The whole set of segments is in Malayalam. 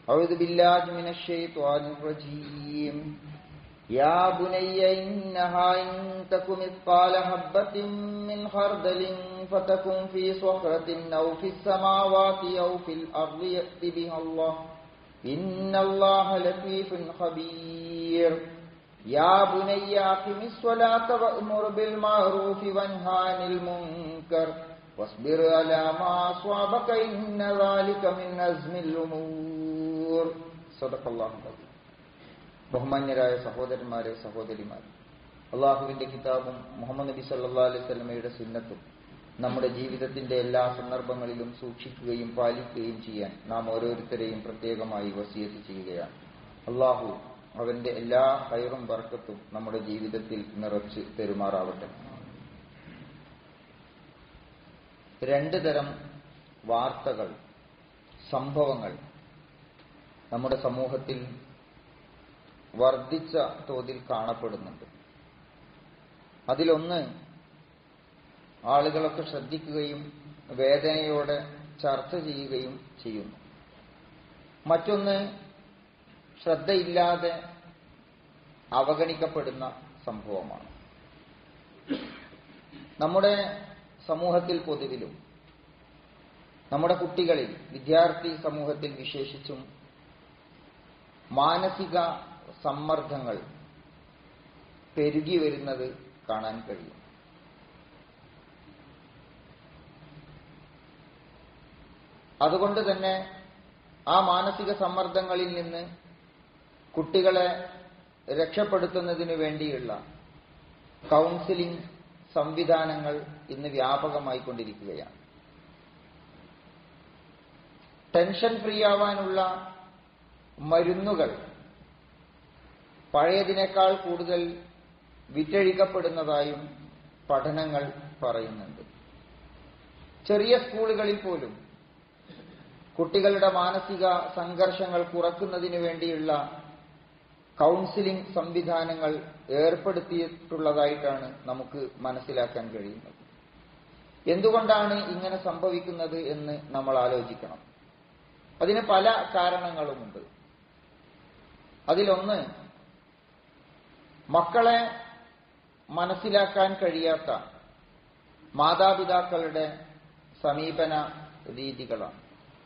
أعوذ بالله من الشيطان الرجيم يا بني إنها إن تك مثقال حبة من خردل فتكن في صخرة أو في السماوات أو في الأرض يأت بها الله إن الله لطيف خبير يا بني أقم الصلاة وأمر بالمعروف وانه عن المنكر واصبر على ما أصابك إن ذلك من عزم الأمور صدق الله العظيم. ബഹുമാന്യരായ സഹോദരന്മാരെ, സഹോദരിമാരെ, അള്ളാഹുവിന്റെ കിതാബും മുഹമ്മദ് നബി സല്ലല്ലാഹു അലൈഹി വസല്ലമയുടെ സുന്നത്തും നമ്മുടെ ജീവിതത്തിന്റെ എല്ലാ സന്ദർഭങ്ങളിലും സൂക്ഷിക്കുകയും പാലിക്കുകയും ചെയ്യാൻ നാം ഓരോരുത്തരെയും പ്രത്യേകമായി വസിയത്ത് ചെയ്യുകയാണ്. അള്ളാഹു അവന്റെ എല്ലാ ഖൈറും ബർക്കത്തും നമ്മുടെ ജീവിതത്തിൽ നിറച്ച് പെരുമാറാവട്ടെ. രണ്ട് തരം വാർത്തകൾ, സംഭവങ്ങൾ നമ്മുടെ സമൂഹത്തിൽ വർദ്ധിച്ച തോതിൽ കാണപ്പെടുന്നുണ്ട്. അതിലൊന്ന് ആളുകളൊക്കെ ശ്രദ്ധിക്കുകയും വേദനയോടെ ചർച്ച ചെയ്യുകയും ചെയ്യുന്നു. മറ്റൊന്ന് ശ്രദ്ധയില്ലാതെ അവഗണിക്കപ്പെടുന്ന സംഭവമാണ്. നമ്മുടെ സമൂഹത്തിൽ പൊതുവിലും നമ്മുടെ കുട്ടികളിൽ, വിദ്യാർത്ഥി സമൂഹത്തിൽ വിശേഷിച്ചും മാനസിക സമ്മർദ്ദങ്ങൾ പെരുകി വരുന്നത് കാണാൻ കഴിയും. അതുകൊണ്ട് തന്നെ ആ മാനസിക സമ്മർദ്ദങ്ങളിൽ നിന്ന് കുട്ടികളെ രക്ഷപ്പെടുത്തുന്നതിനു വേണ്ടിയുള്ള കൗൺസിലിംഗ് സംവിധാനങ്ങൾ ഇന്ന് വ്യാപകമായിക്കൊണ്ടിരിക്കുകയാണ്. ടെൻഷൻ ഫ്രീ ആവാനുള്ള മരുന്നുകൾ പഴയതിനേക്കാൾ കൂടുതൽ വിറ്റഴിക്കപ്പെടുന്നതായും പഠനങ്ങൾ പറയുന്നുണ്ട്. ചെറിയ സ്കൂളുകളിൽ പോലും കുട്ടികളുടെ മാനസിക സംഘർഷങ്ങൾ കുറക്കുന്നതിന് വേണ്ടിയുള്ള കൗൺസിലിംഗ് സംവിധാനങ്ങൾ ഏർപ്പെടുത്തിയിട്ടുള്ളതായിട്ടാണ് നമുക്ക് മനസ്സിലാക്കാൻ കഴിയുന്നത്. എന്തുകൊണ്ടാണ് ഇങ്ങനെ സംഭവിക്കുന്നത് എന്ന് നമ്മൾ ആലോചിക്കണം. അതിന് പല കാരണങ്ങളുമുണ്ട്. അതിലൊന്ന്, മക്കളെ മനസ്സിലാക്കാൻ കഴിയാത്ത മാതാപിതാക്കളുടെ സമീപന രീതികളാണ്.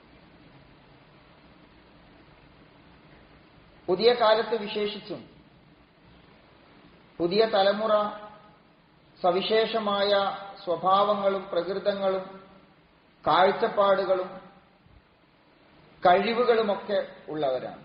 പുതിയ കാലത്ത് വിശേഷിച്ചും പുതിയ തലമുറ സവിശേഷമായ സ്വഭാവങ്ങളും പ്രകൃതങ്ങളും കാഴ്ചപ്പാടുകളും കഴിവുകളുമൊക്കെ ഉള്ളവരാണ്.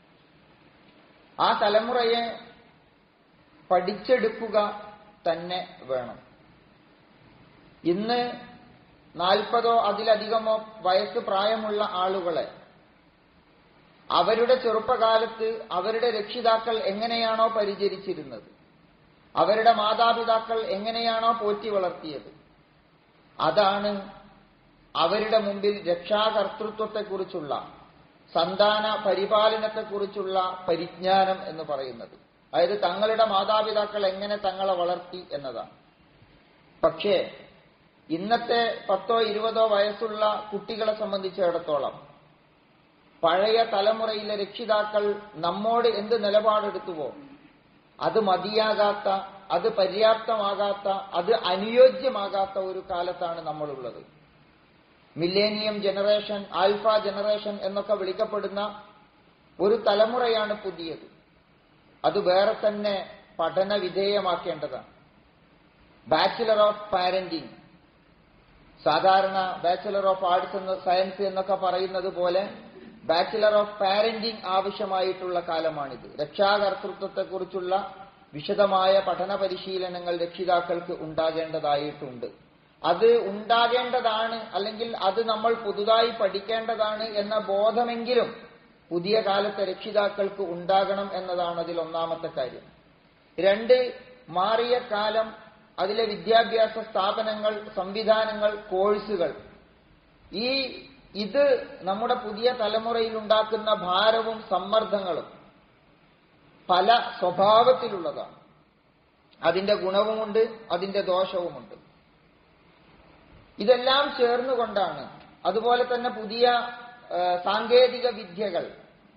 ആ തലമുറയെ പഠിച്ചെടുക്കുക തന്നെ വേണം. ഇന്ന് 40 അതിലധികമോ വയസ്സ് പ്രായമുള്ള ആളുകളെ അവരുടെ ചെറുപ്പകാലത്ത് അവരുടെ രക്ഷിതാക്കൾ എങ്ങനെയാണോ പരിചരിച്ചിരുന്നത്, അവരുടെ മാതാപിതാക്കൾ എങ്ങനെയാണോ പോറ്റി വളർത്തിയത്, അതാണ് അവരുടെ മുമ്പിൽ രക്ഷാകർതൃത്വത്തെക്കുറിച്ചുള്ള, സന്താന പരിപാലനത്തെക്കുറിച്ചുള്ള പരിജ്ഞാനം എന്ന് പറയുന്നത്. അതായത് തങ്ങളുടെ മാതാപിതാക്കൾ എങ്ങനെ തങ്ങളെ വളർത്തി എന്നതാണ്. പക്ഷേ ഇന്നത്തെ 10-20 വയസ്സുള്ള കുട്ടികളെ സംബന്ധിച്ചിടത്തോളം പഴയ തലമുറയിലെ രക്ഷിതാക്കൾ നമ്മോട് എന്ത് നിലപാടെടുത്തുവോ അത് മതിയാകാത്ത, അത് പര്യാപ്തമാകാത്ത, അത് അനുയോജ്യമാകാത്ത ഒരു കാലത്താണ് നമ്മളുള്ളത്. മില്ലേനിയം ജനറേഷൻ, ആൽഫ ജനറേഷൻ എന്നൊക്കെ വിളിക്കപ്പെടുന്ന ഒരു തലമുറയാണ് പുതിയത്. അത് വേറെ തന്നെ പഠന വിധേയമാക്കേണ്ടതാണ്. ബാച്ചിലർ ഓഫ് പാരന്റിംഗ്, സാധാരണ ബാച്ചിലർ ഓഫ് ആർട്സ് എന്ന് സയൻസ് എന്നൊക്കെ പറയുന്നത് പോലെ ബാച്ചിലർ ഓഫ് പാരന്റിംഗ് ആവശ്യമായിട്ടുള്ള കാലമാണിത്. രക്ഷാകർതൃത്വത്തെക്കുറിച്ചുള്ള വിശദമായ പഠന പരിശീലനങ്ങൾ രക്ഷിതാക്കൾക്ക് ഉണ്ടാകേണ്ടതായിട്ടുണ്ട്. അത് ഉണ്ടാകേണ്ടതാണ്, അല്ലെങ്കിൽ അത് നമ്മൾ പുതുതായി പഠിക്കേണ്ടതാണ് എന്ന ബോധമെങ്കിലും പുതിയ കാലത്തെ രക്ഷിതാക്കൾക്ക് ഉണ്ടാകണം എന്നതാണ് അതിൽ ഒന്നാമത്തെ കാര്യം. 2, മാറിയ കാലം, അതിലെ വിദ്യാഭ്യാസ സ്ഥാപനങ്ങൾ, സംവിധാനങ്ങൾ, കോഴ്സുകൾ, ഇത് നമ്മുടെ പുതിയ തലമുറയിൽ ഉണ്ടാക്കുന്ന ഭാരവും സമ്മർദ്ദങ്ങളും പല സ്വഭാവത്തിലുള്ളതാണ്. അതിന്റെ ഗുണവുമുണ്ട്, അതിന്റെ ദോഷവുമുണ്ട്. ഇതെല്ലാം ചേർന്നുകൊണ്ടാണ്, അതുപോലെ തന്നെ പുതിയ സാങ്കേതിക വിദ്യകൾ,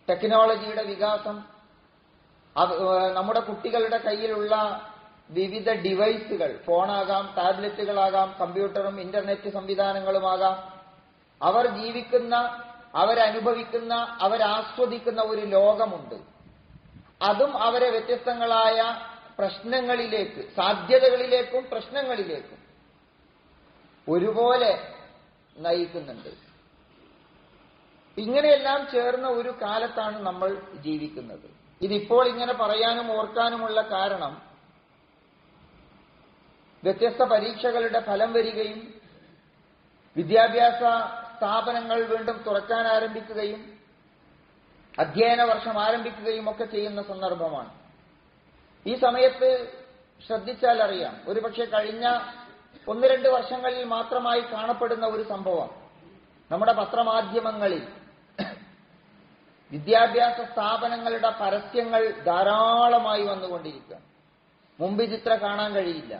ടെക്നോളജിയുടെ വികാസം, നമ്മുടെ കുട്ടികളുടെ കയ്യിലുള്ള വിവിധ ഡിവൈസുകൾ, ഫോണാകാം, ടാബ്ലറ്റുകളാകാം, കമ്പ്യൂട്ടറും ഇന്റർനെറ്റ് സംവിധാനങ്ങളുമാകാം, അവർ ജീവിക്കുന്ന, അവരനുഭവിക്കുന്ന, അവരാസ്വദിക്കുന്ന ഒരു ലോകമുണ്ട്. അതും അവരെ വ്യത്യസ്തങ്ങളായ പ്രശ്നങ്ങളിലേക്ക്, സാധ്യതകളിലേക്കും പ്രശ്നങ്ങളിലേക്കും ഒരുപോലെ നയിക്കുന്നുണ്ട്. ഇങ്ങനെയെല്ലാം ചേർന്ന ഒരു കാലത്താണ് നമ്മൾ ജീവിക്കുന്നത്. ഇതിപ്പോൾ ഇങ്ങനെ പറയാനും ഓർക്കാനുമുള്ള കാരണം, വ്യത്യസ്ത പരീക്ഷകളുടെ ഫലം വരികയും വിദ്യാഭ്യാസ സ്ഥാപനങ്ങൾ വീണ്ടും തുറക്കാൻ ആരംഭിക്കുകയും അധ്യയന വർഷം ആരംഭിക്കുകയും ഒക്കെ ചെയ്യുന്ന സന്ദർഭമാണ്. ഈ സമയത്ത് ശ്രദ്ധിച്ചാൽ അറിയാം, ഒരുപക്ഷെ കഴിഞ്ഞ 1-2 വർഷങ്ങളിൽ മാത്രമായി കാണപ്പെടുന്ന ഒരു സംഭവം, നമ്മുടെ പത്രമാധ്യമങ്ങളിൽ വിദ്യാഭ്യാസ സ്ഥാപനങ്ങളുടെ പരസ്യങ്ങൾ ധാരാളമായി വന്നുകൊണ്ടിരിക്കുക. മുമ്പ് ഇതിത്ര കാണാൻ കഴിയില്ല.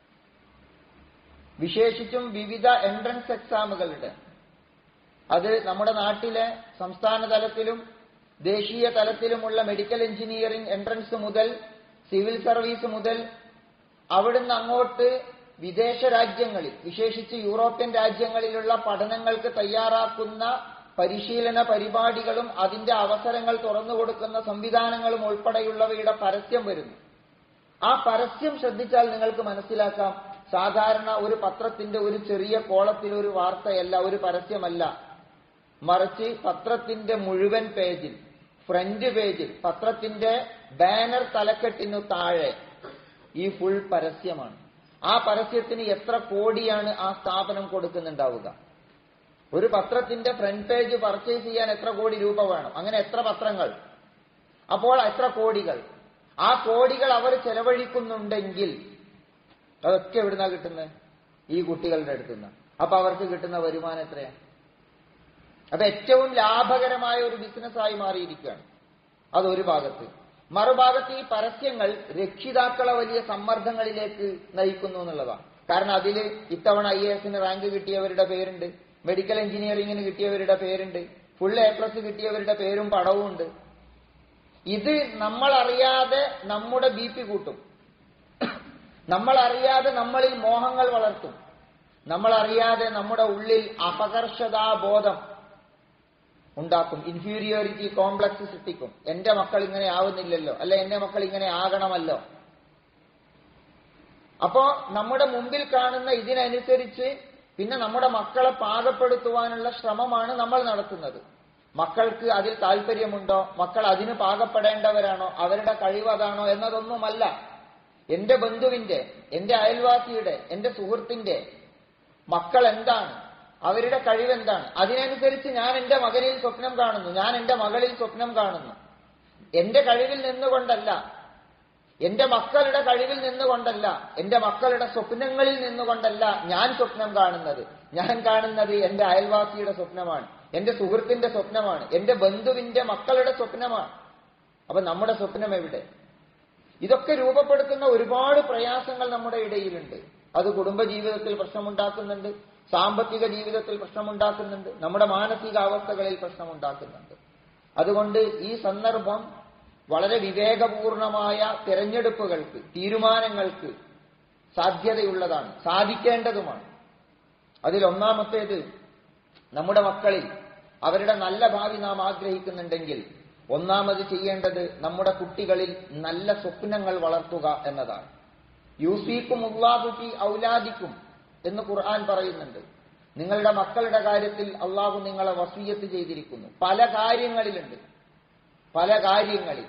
വിശേഷിച്ചും വിവിധ എൻട്രൻസ് എക്സാമുകളുടെ, അത് നമ്മുടെ നാട്ടിലെ സംസ്ഥാന തലത്തിലും ദേശീയ തലത്തിലുമുള്ള മെഡിക്കൽ എഞ്ചിനീയറിംഗ് എൻട്രൻസ് മുതൽ സിവിൽ സർവീസ് മുതൽ അവിടുന്ന് അങ്ങോട്ട് വിദേശ രാജ്യങ്ങളിൽ, വിശേഷിച്ച് യൂറോപ്യൻ രാജ്യങ്ങളിലുള്ള പഠനങ്ങൾക്ക് തയ്യാറാക്കുന്ന പരിശീലന പരിപാടികളും അതിന്റെ അവസരങ്ങൾ തുറന്നുകൊടുക്കുന്ന സംവിധാനങ്ങളും ഉൾപ്പെടെയുള്ളവയുടെ പരസ്യം വരുന്നു. ആ പരസ്യം ശ്രദ്ധിച്ചാൽ നിങ്ങൾക്ക് മനസ്സിലാക്കാം, സാധാരണ ഒരു പത്രത്തിന്റെ ഒരു ചെറിയ കോളത്തിൽ ഒരു വാർത്തയല്ല, ഒരു പരസ്യമല്ല, മറിച്ച് പത്രത്തിന്റെ മുഴുവൻ പേജിൽ, ഫ്രണ്ട് പേജിൽ, പത്രത്തിന്റെ ബാനർ തലക്കെട്ടിനു താഴെ ഈ ഫുൾ പരസ്യമാണ്. ആ പരസ്യത്തിന് എത്ര കോടിയാണ് ആ സ്ഥാപനം കൊടുക്കുന്നുണ്ടാവുക? ഒരു പത്രത്തിന്റെ ഫ്രണ്ട് പേജ് പർച്ചേസ് ചെയ്യാൻ എത്ര കോടി രൂപ വേണം? അങ്ങനെ എത്ര പത്രങ്ങൾ? അപ്പോൾ എത്ര കോടികൾ? ആ കോടികൾ അവർ ചെലവഴിക്കുന്നുണ്ടെങ്കിൽ അതൊക്കെ എവിടുന്നാ കിട്ടുന്നത്? ഈ കുട്ടികളുടെ അടുത്തുനിന്ന്. അപ്പൊ അവർക്ക് കിട്ടുന്ന വരുമാനം എത്രയാണ്? അപ്പൊ ഏറ്റവും ലാഭകരമായ ഒരു ബിസിനസ്സായി മാറിയിരിക്കുകയാണ്. അതൊരു ഭാഗത്ത്. മറുഭാഗത്ത് ഈ പരസ്യങ്ങൾ രക്ഷിതാക്കളെ വലിയ സമ്മർദ്ദങ്ങളിലേക്ക് നയിക്കുന്നു എന്നുള്ളതാണ്. കാരണം അതിൽ ഇത്തവണ IAS റാങ്ക് കിട്ടിയവരുടെ പേരുണ്ട്, മെഡിക്കൽ എഞ്ചിനീയറിംഗിന് കിട്ടിയവരുടെ പേരുണ്ട്, ഫുൾ A+ കിട്ടിയവരുടെ പേരും പടവും ഉണ്ട്. ഇത് നമ്മളറിയാതെ നമ്മുടെ BP കൂട്ടും, നമ്മളറിയാതെ നമ്മളിൽ മോഹങ്ങൾ വളർത്തും, നമ്മളറിയാതെ നമ്മുടെ ഉള്ളിൽ അപകർഷതാബോധം ഉണ്ടാക്കും, ഇൻഫീരിയോറിറ്റി കോംപ്ലക്സ് സൃഷ്ടിക്കും. എന്റെ മക്കൾ ഇങ്ങനെ ആവുന്നില്ലല്ലോ, അല്ലെ എന്റെ മക്കൾ ഇങ്ങനെ ആകണമല്ലോ. അപ്പോ നമ്മുടെ മുമ്പിൽ കാണുന്ന ഇതിനനുസരിച്ച് പിന്നെ നമ്മുടെ മക്കളെ പാകപ്പെടുത്തുവാനുള്ള ശ്രമമാണ് നമ്മൾ നടത്തുന്നത്. മക്കൾക്ക് അതിൽ താല്പര്യമുണ്ടോ, മക്കൾ അതിന് പാകപ്പെടേണ്ടവരാണോ, അവരുടെ കഴിവ് അതാണോ എന്നതൊന്നുമല്ല. എന്റെ ബന്ധുവിന്റെ, എന്റെ അയൽവാസിയുടെ, എന്റെ സുഹൃത്തിന്റെ മക്കൾ എന്താണ്, അവരുടെ കഴിവെന്താണ്, അതിനനുസരിച്ച് ഞാൻ എന്റെ മകനിൽ സ്വപ്നം കാണുന്നു, ഞാൻ എന്റെ മകളിൽ സ്വപ്നം കാണുന്നു. എന്റെ കഴിവിൽ നിന്നുകൊണ്ടല്ല, എന്റെ മക്കളുടെ കഴിവിൽ നിന്നുകൊണ്ടല്ല, എന്റെ മക്കളുടെ സ്വപ്നങ്ങളിൽ നിന്നുകൊണ്ടല്ല ഞാൻ സ്വപ്നം കാണുന്നത്. ഞാൻ കാണുന്നത് എന്റെ അയൽവാസിയുടെ സ്വപ്നമാണ്, എന്റെ സുഹൃത്തിന്റെ സ്വപ്നമാണ്, എന്റെ ബന്ധുവിന്റെ മക്കളുടെ സ്വപ്നമാണ്. അപ്പൊ നമ്മുടെ സ്വപ്നം എവിടെ? ഇതൊക്കെ രൂപപ്പെടുത്തുന്ന ഒരുപാട് പ്രയാസങ്ങൾ നമ്മുടെ ഇടയിലുണ്ട്. അത് കുടുംബജീവിതത്തിൽ പ്രശ്നമുണ്ടാക്കുന്നുണ്ട്, സാമ്പത്തിക ജീവിതത്തിൽ പ്രശ്നമുണ്ടാക്കുന്നുണ്ട്, നമ്മുടെ മാനസികാവസ്ഥകളിൽ പ്രശ്നമുണ്ടാക്കുന്നുണ്ട്. അതുകൊണ്ട് ഈ സന്ദർഭം വളരെ വിവേകപൂർണമായ തെരഞ്ഞെടുപ്പുകൾക്ക്, തീരുമാനങ്ങൾക്ക് സാധ്യതയുള്ളതാണ്, സാധിക്കേണ്ടതുമാണ്. അതിലൊന്നാമത്തേത്, നമ്മുടെ മക്കളിൽ അവരുടെ നല്ല ഭാവി നാം ആഗ്രഹിക്കുന്നുണ്ടെങ്കിൽ ഒന്നാമത് ചെയ്യേണ്ടത് നമ്മുടെ കുട്ടികളിൽ നല്ല സ്വപ്നങ്ങൾ വളർത്തുക എന്നതാണ്. യൂസീക്കുമുല്ലാഹു ഫീ ഔലാദിക്കും എന്ന് ഖുർആൻ പറയുന്നുണ്ട്. നിങ്ങളുടെ മക്കളുടെ കാര്യത്തിൽ അള്ളാഹു നിങ്ങളെ വസിയ്യത്ത് ചെയ്തിരിക്കുന്നു. പല കാര്യങ്ങളിലുണ്ട്, പല കാര്യങ്ങളിൽ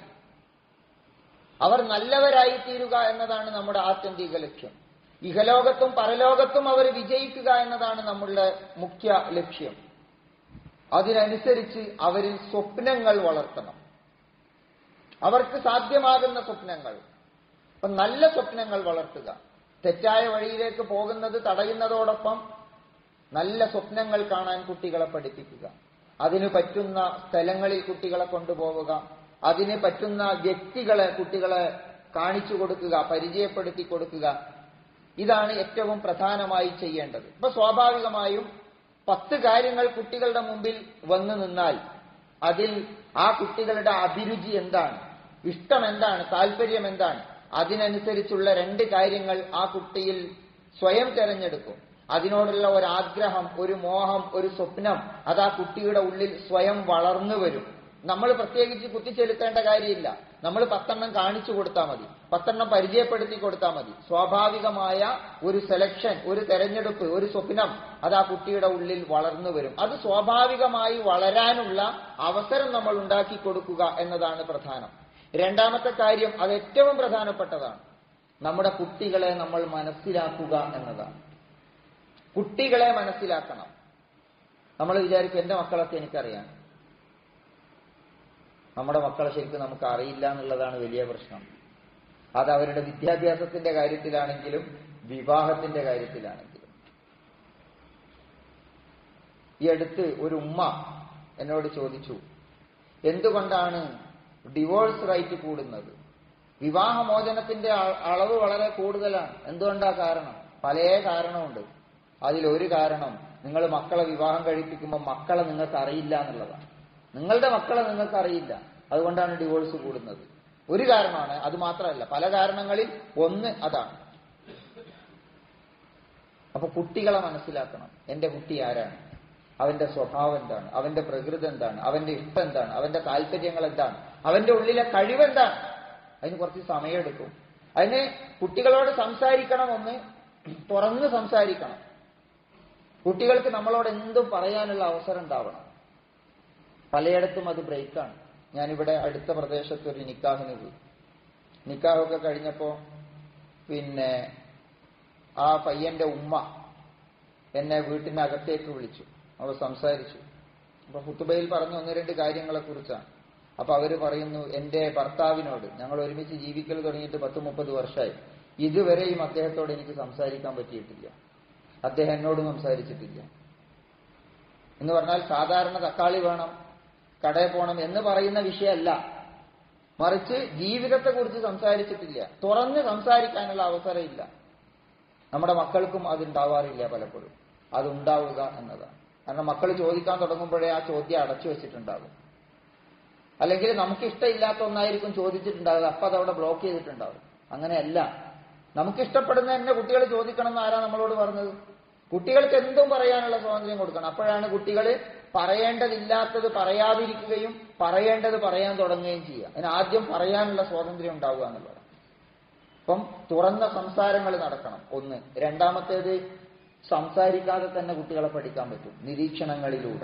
അവർ നല്ലവരായി തീരുക എന്നതാണ് നമ്മുടെ ആത്യന്തിക ലക്ഷ്യം. ഇഹലോകത്തും പരലോകത്തും അവർ വിജയിക്കുക എന്നതാണ് നമ്മളുടെ മുഖ്യ ലക്ഷ്യം. അതിനനുസരിച്ച് അവരിൽ സ്വപ്നങ്ങൾ വളർത്തണം, അവർക്ക് സാധ്യമാകുന്ന സ്വപ്നങ്ങൾ. അപ്പൊ നല്ല സ്വപ്നങ്ങൾ വളർത്തുക, തെറ്റായ വഴിയിലേക്ക് പോകുന്നത് തടയുന്നതോടൊപ്പം നല്ല സ്വപ്നങ്ങൾ കാണാൻ കുട്ടികളെ പഠിപ്പിക്കുക. അതിന് പറ്റുന്ന സ്ഥലങ്ങളിൽ കുട്ടികളെ കൊണ്ടുപോവുക, അതിന് പറ്റുന്ന വ്യക്തികളെ കുട്ടികളെ കാണിച്ചു കൊടുക്കുക, പരിചയപ്പെടുത്തി കൊടുക്കുക. ഇതാണ് ഏറ്റവും പ്രധാനമായി ചെയ്യേണ്ടത്. ഇപ്പൊ സ്വാഭാവികമായും 10 കാര്യങ്ങൾ കുട്ടികളുടെ മുമ്പിൽ വന്നു നിന്നാൽ അതിൽ ആ കുട്ടികളുടെ അഭിരുചി എന്താണ്, ഇഷ്ടം എന്താണ്, താല്പര്യം എന്താണ്, അതിനനുസരിച്ചുള്ള 2 കാര്യങ്ങൾ ആ കുട്ടിയിൽ സ്വയം തെരഞ്ഞെടുക്കും. അതിനോടുള്ള ഒരാഗ്രഹം, ഒരു മോഹം, ഒരു സ്വപ്നം അത് ആ കുട്ടിയുടെ ഉള്ളിൽ സ്വയം വളർന്നു വരും. നമ്മൾ പ്രത്യേകിച്ച് കുത്തിച്ചെലുത്തേണ്ട കാര്യമില്ല. നമ്മൾ 10 കാണിച്ചു കൊടുത്താൽ മതി, 10 പരിചയപ്പെടുത്തി കൊടുത്താൽ മതി. സ്വാഭാവികമായ ഒരു സെലക്ഷൻ, ഒരു തെരഞ്ഞെടുപ്പ്, ഒരു സ്വപ്നം അത് ആ കുട്ടിയുടെ ഉള്ളിൽ വളർന്നു വരും. അത് സ്വാഭാവികമായി വളരാനുള്ള അവസരം നമ്മൾ ഉണ്ടാക്കി കൊടുക്കുക എന്നതാണ് പ്രധാനം. രണ്ടാമത്തെ കാര്യം, അത് ഏറ്റവും പ്രധാനപ്പെട്ടതാണ്, നമ്മുടെ കുട്ടികളെ നമ്മൾ മനസ്സിലാക്കുക എന്നതാണ്. കുട്ടികളെ മനസ്സിലാക്കണം. നമ്മൾ വിചാരിക്കും എന്റെ മക്കളൊക്കെ എനിക്കറിയാം. നമ്മുടെ മക്കളെ ശരിക്കും നമുക്ക് അറിയില്ല എന്നുള്ളതാണ് വലിയ പ്രശ്നം. അത് അവരുടെ വിദ്യാഭ്യാസത്തിന്റെ കാര്യത്തിലാണെങ്കിലും വിവാഹത്തിന്റെ കാര്യത്തിലാണെങ്കിലും. ഈ അടുത്ത് ഒരു ഉമ്മ എന്നോട് ചോദിച്ചു, എന്തുകൊണ്ടാണ് ഡിവോഴ്സ് റേറ്റ് കൂടുന്നത്? വിവാഹമോചനത്തിന്റെ അളവ് വളരെ കൂടുതലാണ്. എന്തുകൊണ്ടാ കാരണം? പല കാരണമുണ്ട്. അതിലൊരു കാരണം, നിങ്ങൾ മക്കളെ വിവാഹം കഴിപ്പിക്കുമ്പോൾ മക്കളെ നിങ്ങൾക്ക് അറിയില്ല എന്നുള്ളതാണ്. നിങ്ങളുടെ മക്കളെ നിങ്ങൾക്ക് അറിയില്ല, അതുകൊണ്ടാണ് ഡിവോഴ്സ് കൂടുന്നത്. ഒരു കാരണമാണ്, അത് മാത്രമല്ല, പല കാരണങ്ങളിൽ ഒന്ന് അതാണ്. അപ്പൊ കുട്ടികളെ മനസ്സിലാക്കണം. എന്റെ കുട്ടി ആരാണ്, അവന്റെ സ്വഭാവം എന്താണ്, അവന്റെ പ്രകൃതി എന്താണ്, അവന്റെ ഇഷ്ടം എന്താണ്, അവന്റെ താല്പര്യങ്ങൾ എന്താണ്, അവന്റെ ഉള്ളിലെ കഴിവെന്താണ്. അതിന് കുറച്ച് സമയമെടുക്കും. അതിന് കുട്ടികളോട് സംസാരിക്കണം, ഒന്ന് തുറന്ന് സംസാരിക്കണം. കുട്ടികൾക്ക് നമ്മളോട് എന്തും പറയാനുള്ള അവസരം ഉണ്ടാവണം. പലയിടത്തും അത് ബ്രേക്കാണ്. ഞാനിവിടെ അടുത്ത പ്രദേശത്ത് ഒരു നിക്കാഹിന് പോയി. നിക്കാഹൊക്കെ കഴിഞ്ഞപ്പോ പിന്നെ ആ പയ്യന്റെ ഉമ്മ എന്നെ വീട്ടിനകത്തേക്ക് വിളിച്ചു. അവർ സംസാരിച്ചു. അപ്പൊ ഖുതുബയിൽ പറഞ്ഞു 1-2 കാര്യങ്ങളെ കുറിച്ചാണ്. അപ്പൊ അവര് പറയുന്നു, എന്റെ ഭർത്താവിനോട്, ഞങ്ങൾ ഒരുമിച്ച് ജീവിക്കൽ തുടങ്ങിയിട്ട് 10-30 വർഷമായി, ഇതുവരെയും അദ്ദേഹത്തോട് എനിക്ക് സംസാരിക്കാൻ പറ്റിയിട്ടില്ല, അദ്ദേഹം എന്നോട് സംസാരിച്ചിട്ടില്ല. എന്ന് പറഞ്ഞാൽ സാധാരണ തക്കാളി വേണം, കടയിൽ പോകണം എന്ന് പറയുന്ന വിഷയമല്ല, മറിച്ച് ജീവിതത്തെക്കുറിച്ച് സംസാരിച്ചിട്ടില്ല. തുറന്ന് സംസാരിക്കാനുള്ള അവസരമില്ല. നമ്മുടെ മക്കൾക്കും അതുണ്ടാവാറില്ല പലപ്പോഴും. അതുണ്ടാവുക എന്നതാണ്. കാരണം മക്കൾ ചോദിക്കാൻ തുടങ്ങുമ്പോഴേ ആ ചോദ്യം അടച്ചു വെച്ചിട്ടുണ്ടാകും. അല്ലെങ്കിൽ നമുക്കിഷ്ടമില്ലാത്ത ഒന്നായിരിക്കും ചോദിച്ചിട്ടുണ്ടാകുക, അപ്പൊ അതവിടെ ബ്ലോക്ക് ചെയ്തിട്ടുണ്ടാകും. അങ്ങനെയല്ല, നമുക്കിഷ്ടപ്പെടുന്ന തന്നെ കുട്ടികൾ ചോദിക്കണം എന്ന് ആരാ നമ്മളോട് പറഞ്ഞത്? കുട്ടികൾക്ക് എന്തും പറയാനുള്ള സ്വാതന്ത്ര്യം കൊടുക്കണം. അപ്പോഴാണ് കുട്ടികൾ പറയേണ്ടതില്ലാത്തത് പറയാതിരിക്കുകയും പറയേണ്ടത് പറയാൻ തുടങ്ങുകയും ചെയ്യുക. അതിന് ആദ്യം പറയാനുള്ള സ്വാതന്ത്ര്യം ഉണ്ടാവുക എന്നുള്ളതാണ്. അപ്പം തുറന്ന സംസാരങ്ങൾ നടക്കണം, ഒന്ന്. രണ്ടാമത്തേത്, സംസാരിക്കാതെ തന്നെ കുട്ടികളെ പഠിക്കാൻ പറ്റും, നിരീക്ഷണങ്ങളിലൂടെ.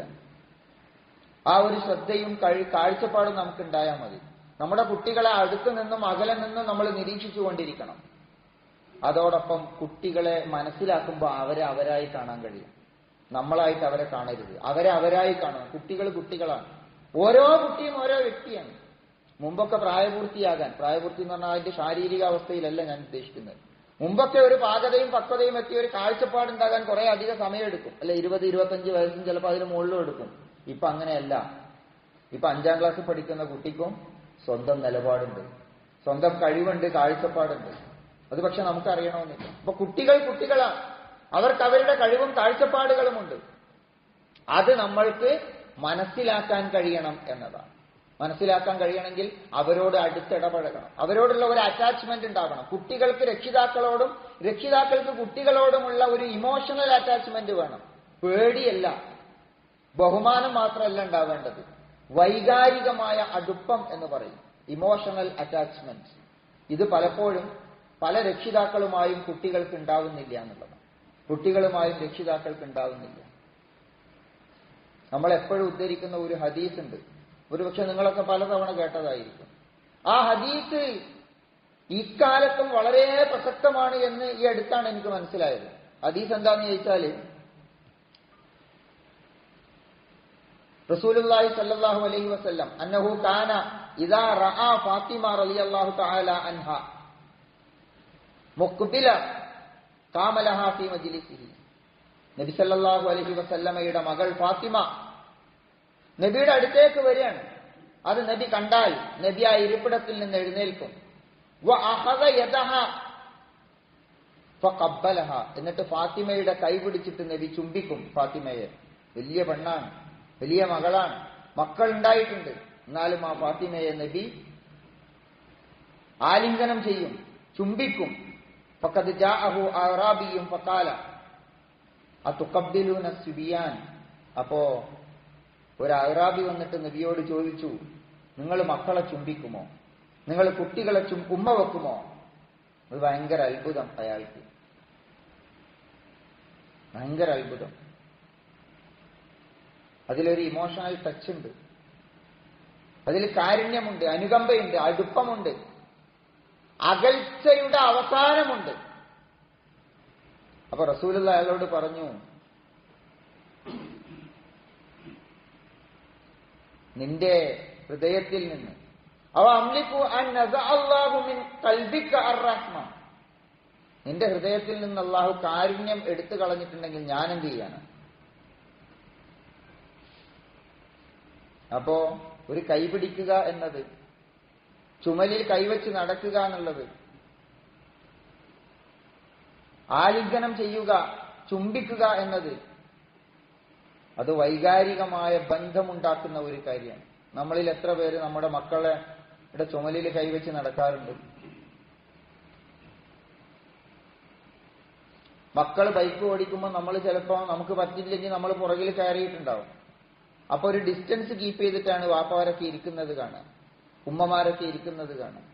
ആ ഒരു ശ്രദ്ധയും കാഴ്ചപ്പാടും നമുക്കുണ്ടായാൽ മതി. നമ്മുടെ കുട്ടികളെ അടുത്തു നിന്നും അകലെ നിന്നും നമ്മൾ നിരീക്ഷിച്ചു കൊണ്ടിരിക്കണം. അതോടൊപ്പം കുട്ടികളെ മനസ്സിലാക്കുമ്പോൾ അവരെ അവരായി കാണാൻ കഴിയും. നമ്മളായിട്ട് അവരെ കാണരുത്, അവരെ അവരായി കാണണം. കുട്ടികൾ കുട്ടികളാണ്. ഓരോ കുട്ടിയും ഓരോ വ്യക്തിയാണ്. മുമ്പൊക്കെ പ്രായപൂർത്തി എന്ന് പറഞ്ഞാൽ അതിന്റെ ശാരീരിക അവസ്ഥയിലല്ല ഞാൻ ഉദ്ദേശിക്കുന്നത്. മുമ്പൊക്കെ ഒരു പാകതയും പക്വതയും എത്തിയ ഒരു കാഴ്ചപ്പാടുണ്ടാകാൻ കുറെ അധികം സമയമെടുക്കും, അല്ലെ? 20-25 വയസ്സും ചിലപ്പോൾ അതിന് മുകളിലും എടുക്കും. ഇപ്പൊ അങ്ങനെയല്ല. ഇപ്പൊ 5ാം ക്ലാസ്സിൽ പഠിക്കുന്ന കുട്ടിക്കും സ്വന്തം നിലപാടുണ്ട്, സ്വന്തം കഴിവുണ്ട്, കാഴ്ചപ്പാടുണ്ട്. അത് പക്ഷെ നമുക്കറിയണമെന്നില്ല. അപ്പൊ കുട്ടികൾ കുട്ടികളാണ്, അവർക്ക് അവരുടെ കഴിവും കാഴ്ചപ്പാടുകളുമുണ്ട്. അത് നമ്മൾക്ക് മനസ്സിലാക്കാൻ കഴിയണം എന്നതാണ്. മനസ്സിലാക്കാൻ കഴിയണമെങ്കിൽ അവരോട് അടുത്തിടപഴകണം, അവരോടുള്ള ഒരു അറ്റാച്ച്മെന്റ് ഉണ്ടാകണം. കുട്ടികൾക്ക് രക്ഷിതാക്കളോടും രക്ഷിതാക്കൾക്ക് കുട്ടികളോടുമുള്ള ഒരു ഇമോഷണൽ അറ്റാച്ച്മെന്റ് വേണം. പേടിയല്ല, ബഹുമാനം മാത്രമല്ല ഉണ്ടാവേണ്ടത്, വൈകാരികമായ അടുപ്പം എന്ന് പറയും, ഇമോഷണൽ അറ്റാച്ച്മെന്റ്. ഇത് പലപ്പോഴും പല രക്ഷിതാക്കളുമായും കുട്ടികൾക്ക് ഉണ്ടാവുന്നില്ല എന്നുള്ളതാണ്. കുട്ടികളുമായും രക്ഷിതാക്കൾക്ക് ഉണ്ടാവുന്നില്ല. നമ്മൾ എപ്പോഴും ഉദ്ധരിക്കുന്ന ഒരു ഹദീസ് ഉണ്ട്, ഒരുപക്ഷെ നിങ്ങളൊക്കെ പലതവണ കേട്ടതായിരിക്കും. ആ ഹദീസ് ഇക്കാലത്തും വളരെ പ്രസക്തമാണ് എന്ന് ഈ അടുത്താണ് എനിക്ക് മനസ്സിലായത്. ഹദീസ് എന്താന്ന് ചോദിച്ചാല്, റസൂലുള്ളാഹി സ്വല്ലല്ലാഹു അലൈഹി വസല്ലം അന്നഹു കാന ഇദാ റആ ഫാത്തിമ റളിയല്ലാഹു തആല അൻഹ മുഖ്ബില ഖാമ ലഹാ ഫീ മജ്ലിസിഹി. നബി സല്ലല്ലാഹു അലൈഹി വസല്ലമയുടെ മകൾ ഫാത്തിമ നബിയുടെ അടുത്തേക്ക് വരികയാണ്. അത് നബി കണ്ടാൽ നബി ആ ഇരിപ്പിടത്തിൽ നിന്ന് എഴുന്നേൽക്കും. വഅഖദ യദഹ ഫഖബ്ബലഹ, എന്നിട്ട് ഫാത്തിമയുടെ കൈ പിടിച്ചിട്ട് നബി ചുംബിക്കും ഫാത്തിമയെ. വലിയ പെണ്ണാണ്, വലിയ മകളാണ്. മക്കൾ ഉണ്ടായിട്ടുണ്ട്. എന്നാലും ആ ഫാത്തിമയെ നബി ആലിംഗനം ചെയ്യും, ചുംബിക്കും. ഫഖദ് ജാഅഹു അഅറാബിയ്യുൻ ഫഖാല അതുഖബ്ബിലൂന സുബിയാൻ. അപ്പോ ഒരു അഅറാബി വന്നിട്ട് നബിയോട് ചോദിച്ചു, നിങ്ങൾ മക്കളെ ചുംബിക്കുമോ, നിങ്ങൾ കുട്ടികളെ ഉമ്മ വെക്കുമോ? അത് ഭയങ്കര അത്ഭുതം, അയാൾക്ക് ഭയങ്കര അത്ഭുതം. അതിലൊരു ഇമോഷണൽ ടച്ച് ഉണ്ട്, അതിൽ കാരുണ്യമുണ്ട്, അനുകമ്പയുണ്ട്, അടുപ്പമുണ്ട്, അകൽച്ചയുടെ അവസാനമുണ്ട്. അപ്പൊ റസൂലുള്ള അയാളോട് പറഞ്ഞു, നിന്റെ ഹൃദയത്തിൽ നിന്ന് നിന്റെ ഹൃദയത്തിൽ നിന്ന് അള്ളാഹു കാരുണ്യം എടുത്തു കളഞ്ഞിട്ടുണ്ടെങ്കിൽ ഞാൻ എന്ത് ചെയ്യാണ്? അപ്പോ ഒരു കൈ പിടിക്കുക എന്നത്, ചുമലിൽ കൈവച്ച് നടക്കുക എന്നുള്ളത്, ആലിംഗനം ചെയ്യുക, ചുംബിക്കുക എന്നത്, അത് വൈകാരികമായ ബന്ധമുണ്ടാക്കുന്ന ഒരു കാര്യമാണ്. നമ്മളിൽ എത്ര പേര് നമ്മുടെ മക്കളുടെ ചുമലിൽ കൈവച്ച് നടക്കാറുണ്ട്? മക്കൾ ബൈക്ക് ഓടിക്കുമ്പോൾ നമ്മൾ ചിലപ്പോൾ നമുക്ക് പറ്റില്ലെങ്കിൽ നമ്മൾ പുറകിൽ കയറിയിട്ടുണ്ടാവും. അപ്പൊ ഒരു ഡിസ്റ്റൻസ് കീപ്പ് ചെയ്തിട്ടാണ് വാപ്പമാരൊക്കെ ഇരിക്കുന്നത് കാണാം, ഉമ്മമാരൊക്കെ ഇരിക്കുന്നത് കാണാം.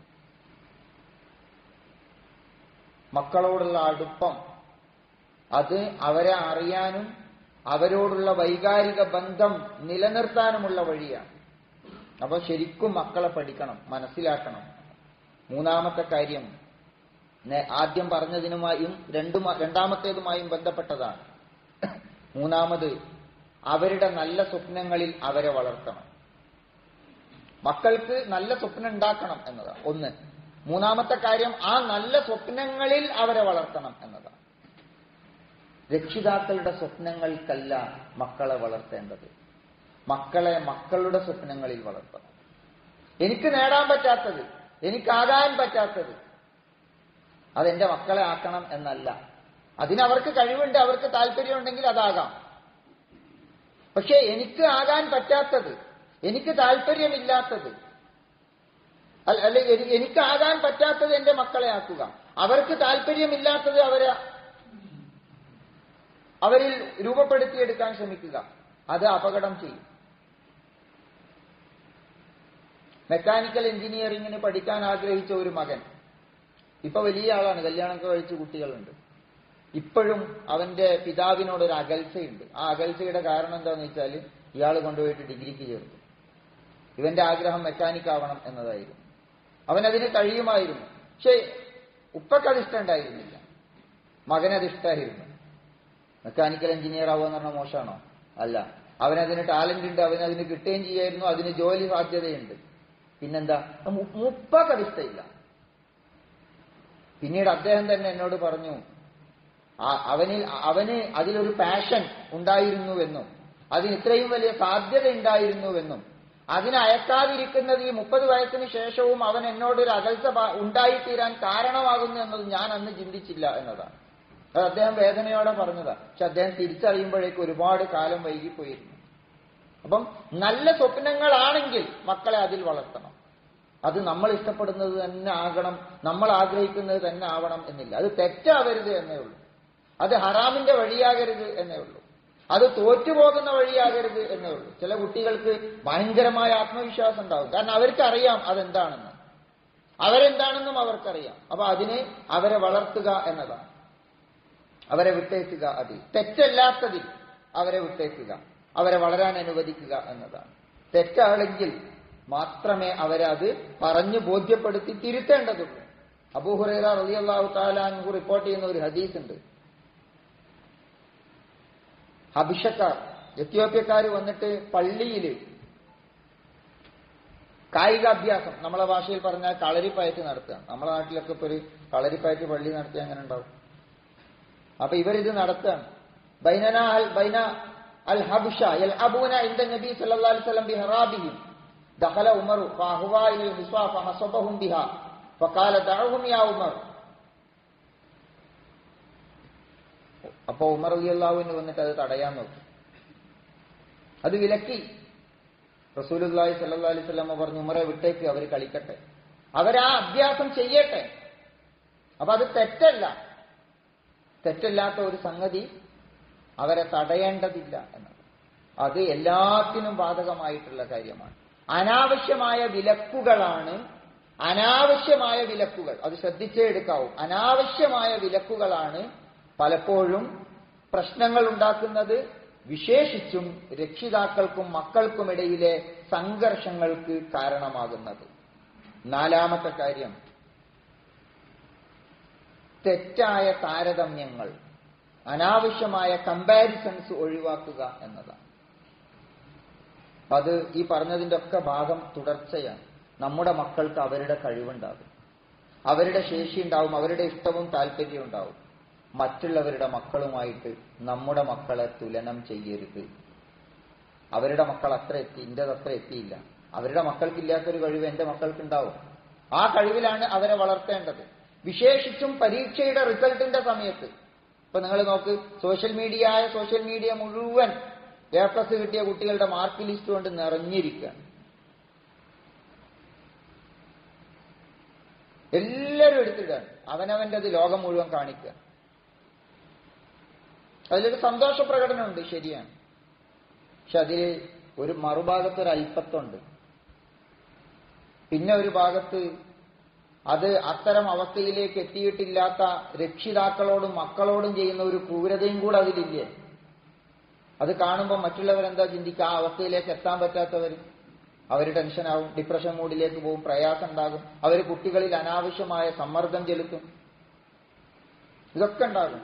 മക്കളോടുള്ള അടുപ്പം അത് അവരെ അറിയാനും അവരോടുള്ള വൈകാരിക ബന്ധം നിലനിർത്താനുമുള്ള വഴിയാണ്. അപ്പൊ ശരിക്കും മക്കളെ പഠിക്കണം, മനസ്സിലാക്കണം. മൂന്നാമത്തെ കാര്യം ആദ്യം പറഞ്ഞതിനുമായും രണ്ടാമത്തേതുമായും ബന്ധപ്പെട്ടതാണ്. മൂന്നാമത്, അവരുടെ നല്ല സ്വപ്നങ്ങളിൽ അവരെ വളർത്തണം. മക്കൾക്ക് നല്ല സ്വപ്നം ഉണ്ടാക്കണം എന്നതാണ് ഒന്ന്. മൂന്നാമത്തെ കാര്യം, ആ നല്ല സ്വപ്നങ്ങളിൽ അവരെ വളർത്തണം എന്നതാണ്. രക്ഷിതാക്കളുടെ സ്വപ്നങ്ങൾക്കല്ല മക്കളെ വളർത്തേണ്ടത്, മക്കളെ മക്കളുടെ സ്വപ്നങ്ങളിൽ വളർത്തണം. എനിക്ക് നേടാൻ പറ്റാത്തത്, എനിക്കാകാൻ പറ്റാത്തത് അതെന്റെ മക്കളെ ആക്കണം എന്നല്ല. അതിനവർക്ക് കഴിവുണ്ട്, അവർക്ക് താല്പര്യമുണ്ടെങ്കിൽ അതാകാം. പക്ഷെ എനിക്ക് ആകാൻ പറ്റാത്തത്, എനിക്ക് താല്പര്യമില്ലാത്തത്, അല്ലെ എനിക്കാകാൻ പറ്റാത്തത് എന്റെ മക്കളെ ആക്കുക. അവർക്ക് താല്പര്യമില്ലാത്തത് അവരിൽ രൂപപ്പെടുത്തിയെടുക്കാൻ ശ്രമിക്കുക. അത് അപകടം ചെയ്യും. മെക്കാനിക്കൽ എഞ്ചിനീയറിംഗിന് പഠിക്കാൻ ആഗ്രഹിച്ച ഒരു മകൻ ഇപ്പൊ വലിയ ആളാണ്, കല്യാണമൊക്കെ കഴിച്ച് കുട്ടികളുണ്ട്. ഇപ്പോഴും അവന്റെ പിതാവിനോടൊരു അകൽച്ചയുണ്ട്. ആ അകൽച്ചയുടെ കാരണം എന്താണെന്ന് വെച്ചാൽ, ഇയാൾ കൊണ്ടുപോയിട്ട് ഡിഗ്രിക്ക് ചേർത്തു. ഇവന്റെ ആഗ്രഹം മെക്കാനിക് ആവണം എന്നതായിരുന്നു. അവനതിന് കഴിയുമായിരുന്നു. പക്ഷേ ഉപ്പക്കത് ഇഷ്ടമുണ്ടായിരുന്നില്ല, മകനതിഷ്ടായിരുന്നു. മെക്കാനിക്കൽ എഞ്ചിനീയർ ആവുക പറഞ്ഞാൽ മോശമാണോ? അല്ല. അവനതിന് ടാലന്റ് ഉണ്ട്, അവനതിന് കിട്ടുകയും ചെയ്യായിരുന്നു, അതിന് ജോലി സാധ്യതയുണ്ട്. പിന്നെന്താ, ഉപ്പക്കതിഷ്ടമില്ല. പിന്നീട് അദ്ദേഹം തന്നെ എന്നോട് പറഞ്ഞു, അവന് അതിലൊരു പാഷൻ ഉണ്ടായിരുന്നുവെന്നും അതിന് ഇത്രയും വലിയ സാധ്യത ഉണ്ടായിരുന്നുവെന്നും അതിനെ അയക്കാതിരിക്കുന്നത് ഈ 30 വയസ്സിന് ശേഷവും അവൻ എന്നോടൊരു അകൽച്ച ഉണ്ടായിത്തീരാൻ കാരണമാകുന്നു എന്നത് ഞാൻ അന്ന് ചിന്തിച്ചില്ല എന്നതാണ്. അത് അദ്ദേഹം വേദനയോടെ പറഞ്ഞതാണ്. പക്ഷെ അദ്ദേഹം തിരിച്ചറിയുമ്പോഴേക്ക് ഒരുപാട് കാലം വൈകിപ്പോയിരുന്നു. അപ്പം നല്ല സ്വപ്നങ്ങളാണെങ്കിൽ മക്കളെ അതിൽ വളർത്തണം. അത് നമ്മൾ ഇഷ്ടപ്പെടുന്നത് തന്നെ ആകണം, നമ്മൾ ആഗ്രഹിക്കുന്നത് തന്നെ ആവണം എന്നില്ല. അത് തെറ്റാവരുത് എന്നേ ഉള്ളൂ. അത് ഹറാമിന്റെ വഴിയാകരുത് എന്നേ ഉള്ളൂ. അത് തോറ്റുപോകുന്ന വഴിയാകരുത് എന്നേ ഉള്ളൂ. ചില കുട്ടികൾക്ക് ഭയങ്കരമായ ആത്മവിശ്വാസം ഉണ്ടാവും, കാരണം അവർക്കറിയാം അതെന്താണെന്ന്, അവരെന്താണെന്നും അവർക്കറിയാം. അപ്പൊ അതിനെ അവരെ വളർത്തുക എന്നതാണ്, അവരെ വിട്ടേക്കുക. അതിൽ തെറ്റല്ലാത്തതിൽ അവരെ വിട്ടേക്കുക, അവരെ വളരാൻ അനുവദിക്കുക എന്നതാണ്. തെറ്റാണെങ്കിൽ മാത്രമേ അവരെ അത് പറഞ്ഞു ബോധ്യപ്പെടുത്തി തിരുത്തേണ്ടതുള്ളൂ. അബൂ ഹുറൈറ റളിയല്ലാഹു തആല അൻഹു റിപ്പോർട്ട് ചെയ്യുന്ന ഒരു ഹദീസ് ഉണ്ട്. ഹബിഷക്കാർ, എത്യോപ്യക്കാർ വന്നിട്ട് പള്ളിയിൽ കായികാഭ്യാസം, നമ്മളെ ഭാഷയിൽ പറഞ്ഞാൽ കളരിപ്പയറ്റ് നടത്തുകയാണ്. നമ്മളെ നാട്ടിലൊക്കെ ഇപ്പൊ ഒരു കളരിപ്പയറ്റ് പള്ളി നടത്തി അങ്ങനെ ഉണ്ടാവും. അപ്പൊ ഇവരിത് നടത്തുകയാണ്. ബൈന അൽ ഹബ്ഷ യൽഅബൂന ഇൻദ നബി സല്ലല്ലാഹു അലൈഹി വസല്ലം ബിഹറാബിഹിം ദഖല ഉമർ ഫഹുവ ഇൽ ഹിസ്വാ ഫഹസബഹും ബിഹാ ഫഖാല ദഅഹും യാ ഉമർ. അപ്പൊ ഉമർ റളിയല്ലാഹു അൻഹു വന്നിട്ട് അത് തടയാൻ നോക്കി, അത് വിലക്കി. റസൂലുള്ളാഹി സ്വല്ലല്ലാഹു അലൈഹി വസല്ലം പറഞ്ഞു, ഉമറെ വിട്ടേക്ക്, അവർ കളിക്കട്ടെ, അവരാ അഭ്യാസം ചെയ്യട്ടെ. അപ്പൊ അത് തെറ്റല്ല, തെറ്റല്ലാത്ത ഒരു സംഗതി അവരെ തടയേണ്ടതില്ല എന്നത്. അത് എല്ലാത്തിനും ബാധകമായിട്ടുള്ള കാര്യമാണ്. അനാവശ്യമായ വിലക്കുകളാണ്, അനാവശ്യമായ വിലക്കുകൾ, അത് ശ്രദ്ധിച്ചേ എടുക്കാവൂ. അനാവശ്യമായ വിലക്കുകളാണ് പലപ്പോഴും പ്രശ്നങ്ങൾ ഉണ്ടാക്കുന്നത്, വിശേഷിച്ചും രക്ഷിതാക്കൾക്കും മക്കൾക്കുമിടയിലെ സംഘർഷങ്ങൾക്ക് കാരണമാകുന്നത്. നാലാമത്തെ കാര്യം, തെറ്റായ താരതമ്യങ്ങൾ, അനാവശ്യമായ കമ്പാരിസൺസ് ഒഴിവാക്കുക എന്നതാണ്. അത് ഈ പറഞ്ഞതിൻ്റെ ഒക്കെ ഭാഗം തുടർച്ചയാണ്. നമ്മുടെ മക്കൾക്ക് അവരുടെ കഴിവുണ്ടാകും, അവരുടെ ശേഷി ഉണ്ടാവും, അവരുടെ ഇഷ്ടവും താല്പര്യവും ഉണ്ടാവും. മറ്റുള്ളവരുടെ മക്കളുമായിട്ട് നമ്മുടെ മക്കളെ തുലനം ചെയ്യരുത്. അവരുടെ മക്കൾ അത്ര എത്തി, എൻ്റെത് അത്ര എത്തിയില്ല. അവരുടെ മക്കൾക്കില്ലാത്തൊരു കഴിവ് എൻ്റെ മക്കൾക്കുണ്ടാവും. ആ കഴിവിലാണ് അവരെ വളർത്തേണ്ടത്. വിശേഷിച്ചും പരീക്ഷയുടെ റിസൾട്ടിന്റെ സമയത്ത്. ഇപ്പൊ നിങ്ങൾ നോക്ക്, സോഷ്യൽ മീഡിയ മുഴുവൻ A+ കിട്ടിയ കുട്ടികളുടെ മാർക്ക് ലിസ്റ്റ് കൊണ്ട് നിറഞ്ഞിരിക്കുകയാണ്. എല്ലാവരും എടുത്തിടാൻ അവനവൻ്റെത് ലോകം മുഴുവൻ കാണിക്കുക. അതിലൊരു സന്തോഷ പ്രകടനമുണ്ട്, ശരിയാണ്. പക്ഷെ അതിൽ ഒരു മറുഭാഗത്ത് ഒരു അല്പത്വമുണ്ട്. പിന്നെ ഒരു ഭാഗത്ത് അത് അത്തരം അവസ്ഥയിലേക്ക് എത്തിയിട്ടില്ലാത്ത രക്ഷിതാക്കളോടും മക്കളോടും ചെയ്യുന്ന ഒരു ക്രൂരതയും കൂടെ അതിലില്ലേ. അത് കാണുമ്പോൾ മറ്റുള്ളവരെന്താ ചിന്തിക്കുക, ആ അവസ്ഥയിലേക്ക് എത്താൻ പറ്റാത്തവർ, അവർ ടെൻഷനാവും, ഡിപ്രഷൻ മൂഡിലേക്ക് പോകും, പ്രയാസം ഉണ്ടാകും, അവർ കുട്ടികളിൽ അനാവശ്യമായ സമ്മർദ്ദം ചെലുത്തും, ഇതൊക്കെ ഉണ്ടാകും.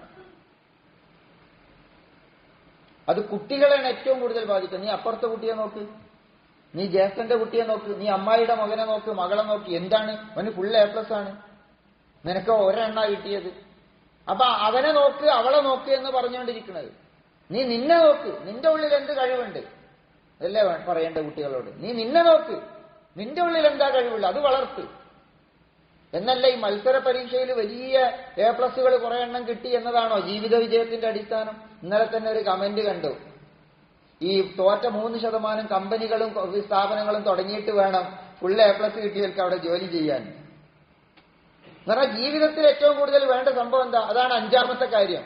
അത് കുട്ടികളെയാണ് ഏറ്റവും കൂടുതൽ ബാധിക്കുക. നീ അപ്പുറത്തെ കുട്ടിയെ നോക്ക്, നീ ജ്യേഷ്ഠന്റെ കുട്ടിയെ നോക്ക്, നീ അമ്മായിയുടെ മകനെ നോക്ക്, മകളെ നോക്ക്, എന്താണ് അവന് ഫുൾ A+ ആണ്, നിനക്ക് ഒരെണ്ണ കിട്ടിയത്. അപ്പൊ അവനെ നോക്ക്, അവളെ നോക്ക് എന്ന് പറഞ്ഞുകൊണ്ടിരിക്കുന്നത്. നീ നിന്നെ നോക്ക്, നിന്റെ ഉള്ളിൽ എന്ത് കഴിവുണ്ട്, അതല്ലേ പറയേണ്ട കുട്ടികളോട്. നീ നിന്നെ നോക്ക്, നിന്റെ ഉള്ളിൽ എന്താ കഴിവുള്ള അത് വളർത്ത് എന്നല്ല. ഈ മത്സര പരീക്ഷയിൽ വലിയ A+ കുറെ എണ്ണം കിട്ടി എന്നതാണോ ജീവിത വിജയത്തിന്റെ അടിസ്ഥാനം? ഇന്നലെ തന്നെ ഒരു കമന്റ് കണ്ടു, ഈ തോറ്റ 3% കമ്പനികളും സ്ഥാപനങ്ങളും തുടങ്ങിയിട്ട് വേണം ഫുൾ A+ കിട്ടിയവർക്ക് അവിടെ ജോലി ചെയ്യാൻ. എന്ന് പറഞ്ഞാൽ ജീവിതത്തിൽ ഏറ്റവും കൂടുതൽ വേണ്ട സംഭവം എന്താ? അതാണ് അഞ്ചാമത്തെ കാര്യം.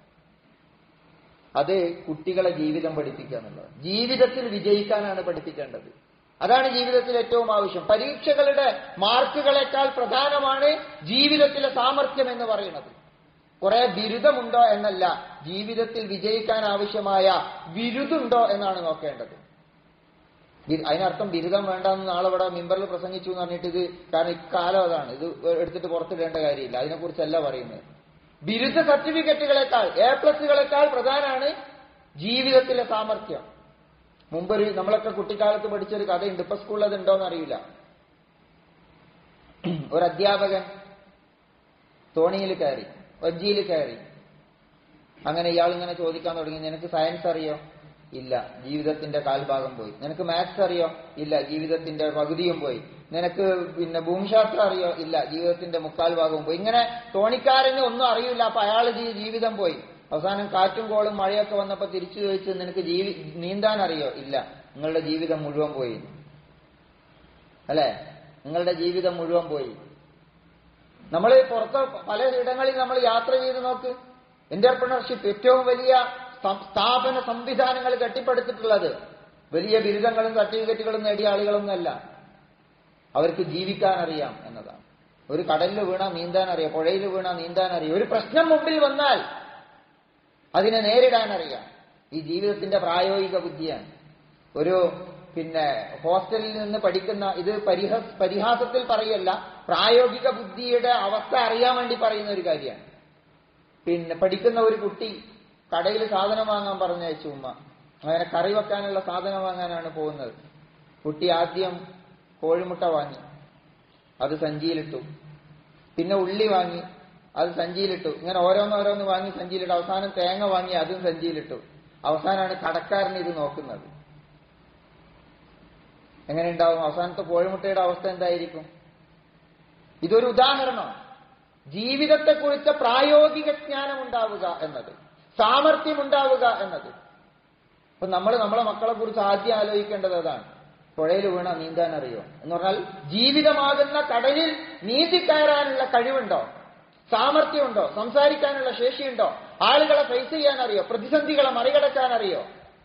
അത് കുട്ടികളെ ജീവിതം പഠിപ്പിക്കുക എന്നുള്ളത്. ജീവിതത്തിൽ വിജയിക്കാനാണ് പഠിപ്പിക്കേണ്ടത്. അതാണ് ജീവിതത്തിൽ ഏറ്റവും ആവശ്യം. പരീക്ഷകളുടെ മാർക്കുകളെക്കാൾ പ്രധാനമാണ് ജീവിതത്തിലെ സാമർഥ്യം എന്ന് പറയുന്നത്. കുറെ ബിരുദമുണ്ടോ എന്നല്ല, ജീവിതത്തിൽ വിജയിക്കാൻ ആവശ്യമായ ബിരുദുണ്ടോ എന്നാണ് നോക്കേണ്ടത്. അതിനർത്ഥം ബിരുദം വേണ്ടെന്ന് നാളെ ഇവിടെ മിമ്പറിൽ പ്രസംഗിച്ചു എന്ന് പറഞ്ഞിട്ട് ഇത്, കാരണം ഇക്കാലം അതാണ്, ഇത് എടുത്തിട്ട് പുറത്തിടേണ്ട കാര്യമില്ല, അതിനെക്കുറിച്ചല്ല പറയുന്നത്. ബിരുദ സർട്ടിഫിക്കറ്റുകളെക്കാൾ A+കളെക്കാൾ പ്രധാനമാണ് ജീവിതത്തിലെ സാമർഥ്യം. മുമ്പൊരു നമ്മളൊക്കെ കുട്ടിക്കാലത്ത് പഠിച്ചൊരു കഥയുണ്ട്, ഇപ്പൊ സ്കൂളിൽ അത് ഉണ്ടോന്ന് അറിയില്ല. ഒരു അധ്യാപകൻ തോണിയിൽ കയറി, വഞ്ചിയിൽ കയറി. അങ്ങനെ ഇയാൾ ഇങ്ങനെ ചോദിക്കാൻ തുടങ്ങി, നിനക്ക് സയൻസ് അറിയോ? ഇല്ല, ജീവിതത്തിന്റെ കാൽഭാഗം പോയി. നിനക്ക് മാത്സ് അറിയോ? ഇല്ല, ജീവിതത്തിന്റെ പകുതിയും പോയി. നിനക്ക് പിന്നെ ഭൂമിശാസ്ത്രം അറിയോ? ഇല്ല, ജീവിതത്തിന്റെ 3/4 ഭാഗവും പോയി. ഇങ്ങനെ തോണിക്കാരന് ഒന്നും അറിയില്ല. അപ്പൊ അയാൾ ജീവിതം പോയി. അവസാനം കാറ്റും കോളും മഴയൊക്കെ വന്നപ്പോ തിരിച്ചു ചോദിച്ചു, നിനക്ക് നീന്താൻ അറിയോ? ഇല്ല, നിങ്ങളുടെ ജീവിതം മുഴുവൻ പോയി. അല്ലെ, നിങ്ങളുടെ ജീവിതം മുഴുവൻ പോയി. നമ്മൾ പുറത്ത് പല ഇടങ്ങളിൽ നമ്മൾ യാത്ര ചെയ്ത് നോക്ക്, എന്റർപ്രണർഷിപ്പ് ഏറ്റവും വലിയ സ്ഥാപന സംവിധാനങ്ങൾ കെട്ടിപ്പടുത്തിട്ടുള്ളത് വലിയ ബിരുദങ്ങളും സർട്ടിഫിക്കറ്റുകളും നേടിയ ആളുകളൊന്നുമല്ല. അവർക്ക് ജീവിക്കാൻ അറിയാം എന്നതാണ്. ഒരു കടലിൽ വീണാൽ നീന്താൻ അറിയാം, പുഴയിൽ വീണാൽ നീന്താൻ അറിയാം. ഒരു പ്രശ്നം മുമ്പിൽ വന്നാൽ അതിനെ നേരിടാൻ അറിയാം. ഈ ജീവിതത്തിന്റെ പ്രായോഗിക ബുദ്ധിയാണ്. ഒരു ഹോസ്റ്റലിൽ നിന്ന് പഠിക്കുന്ന, ഇത് പരിഹാസത്തിൽ പറയല്ല, പ്രായോഗിക ബുദ്ധിയുടെ അവസ്ഥ അറിയാൻ വേണ്ടി പറയുന്ന ഒരു കാര്യമാണ്. പഠിക്കുന്ന ഒരു കുട്ടി കടയിൽ സാധനം വാങ്ങാൻ പറഞ്ഞയച്ചു ഉമ്മ. അങ്ങനെ കറി വെക്കാനുള്ള സാധനം വാങ്ങാനാണ് പോകുന്നത്. കുട്ടി ആദ്യം കോഴിമുട്ട വാങ്ങി, അത് സഞ്ചിയിലിട്ടു. പിന്നെ ഉള്ളി വാങ്ങി, അത് സഞ്ചിയിലിട്ടു. ഇങ്ങനെ ഓരോന്നോരോന്ന് വാങ്ങി സഞ്ചിയിലിട്ടു. അവസാനം തേങ്ങ വാങ്ങി, അതും സഞ്ചിയിലിട്ടു. അവസാനമാണ് കടക്കാരൻ ഇത് നോക്കുന്നത്. എങ്ങനെ ഉണ്ടാവും? അവസാനത്തെ കോഴിമുട്ടയുടെ അവസ്ഥ എന്തായിരിക്കും? ഇതൊരു ഉദാഹരണം. ജീവിതത്തെക്കുറിച്ച് പ്രായോഗിക ജ്ഞാനം ഉണ്ടാവുക എന്നത്, സാമർഥ്യം ഉണ്ടാവുക എന്നത്. അപ്പൊ നമ്മളെ മക്കളെ കുറിച്ച് ആദ്യം ആലോചിക്കേണ്ടത് അതാണ്. പുഴയിൽ വീണ നീന്താൻ അറിയോ എന്ന് പറഞ്ഞാൽ ജീവിതമാകുന്ന കടലിൽ നീന്തിക്കയറാനുള്ള കഴിവുണ്ടോ, സാമർഥ്യമുണ്ടോ, സംസാരിക്കാനുള്ള ശേഷിയുണ്ടോ, ആളുകളെ ഫേസ് ചെയ്യാൻ അറിയോ, പ്രതിസന്ധികളെ മറികടക്കാൻ അറിയോ?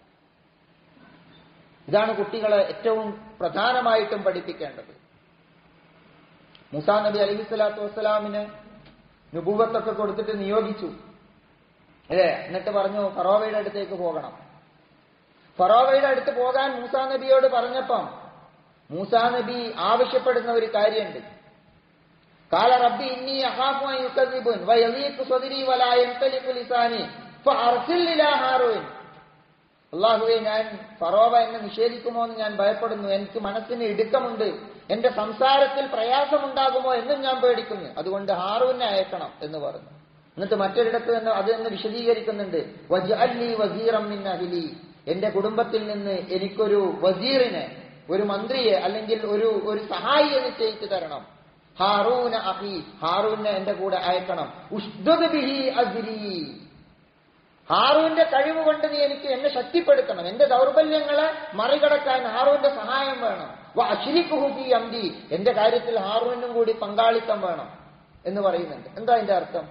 ഇതാണ് കുട്ടികളെ ഏറ്റവും പ്രധാനമായിട്ടും പഠിപ്പിക്കേണ്ടത്. മൂസാ നബി അലൈഹിസ്സലാത്തു വസ്സലാമിന് നുബുവത്തൊക്കെ കൊടുത്തിട്ട് നിയോഗിച്ചു അല്ലേ? എന്നിട്ട് പറഞ്ഞു ഫറോവയുടെ അടുത്തേക്ക് പോകണം. ഫറോവയുടെ അടുത്ത് പോകാൻ മൂസാ നബിയോട് പറഞ്ഞപ്പം മൂസാ നബി ആവശ്യപ്പെടുന്ന ഒരു കാര്യമുണ്ട്. ഖാല റബ്ബി ഇന്നി അഖാഫു അൻ യുകദ്ദിബുൻ വയളീഖു സ്വദ്രി വലാ യൻതലിഖു ലിസാനി ഫഅർസിൽ ഇലാ ഹാറൂൻ. അല്ലാഹുവേ, ഞാൻ ഫറോവ എന്നെ നിഷേധിക്കുമോ എന്ന് ഞാൻ ഭയപ്പെടുന്നു. എനിക്ക് മനസ്സിന് ഇടുക്കമുണ്ട്. എന്റെ സംസാരത്തിൽ പ്രയാസമുണ്ടാകുമോ എന്നും ഞാൻ പേടിക്കുന്നു. അതുകൊണ്ട് ഹാറൂനെ അയക്കണം എന്ന് പറഞ്ഞു. എന്നിട്ട് മറ്റൊരിടത്ത് തന്നെ അത് തന്നെ വിശദീകരിക്കുന്നുണ്ട്. വജ്അൽനി വസീറൻ മിൻ അഹ്ലി, എന്റെ കുടുംബത്തിൽ നിന്ന് എനിക്കൊരു വസീറിനെ, ഒരു മന്ത്രിയെ അല്ലെങ്കിൽ ഒരു സഹായിയെ നിശ്ചയിച്ചു തരണം. ഹാറൂന അഖി, ഹാറൂനെ എന്റെ കൂടെ അയക്കണം. ഉഷ്ദുദ് ബിഹി അസ്രി, ഹാറൂന്റെ കഴിവ് കൊണ്ട് നീ എന്നെ ശക്തിപ്പെടുത്തണം. എന്റെ ദൗർബല്യങ്ങളെ മറികടക്കാൻ ഹാറൂന്റെ സഹായം വേണം. വഅശ്രികുഹു ഫീ അംരി, എന്റെ കാര്യത്തിൽ ഹാറൂനും കൂടി പങ്കാളിത്തം വേണം എന്ന് പറയുന്നുണ്ട്. എന്താ അതിന്റെ അർത്ഥം?